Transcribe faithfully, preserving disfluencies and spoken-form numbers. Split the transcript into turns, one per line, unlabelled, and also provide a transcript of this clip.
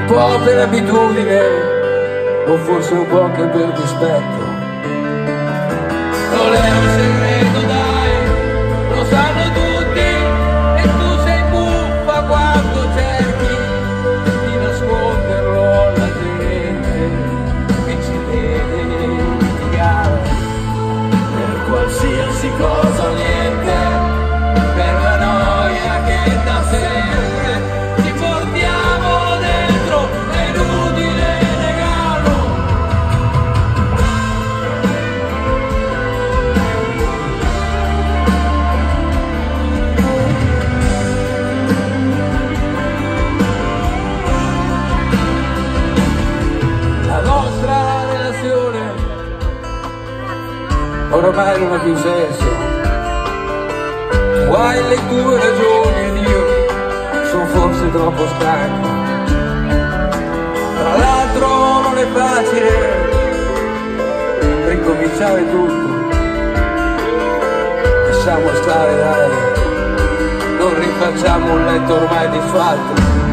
po' per abitudine, o forse un po' anche per dispetto. Non è un segreto, dai, lo sanno tutti, e tu sei buffa quando cerchi di nasconderlo alla gente che ci vede litigare per qualsiasi cosa o niente, per la noia che da sempre ci portiamo dentro, è inutile negarlo. La nostra relazione oramai non ha più senso. Guai le tue ragioni ed io sono forse troppo stanco. Tra l'altro non è facile ricominciare tutto. Lasciamo stare, dai, non rifacciamo un letto ormai disfatto.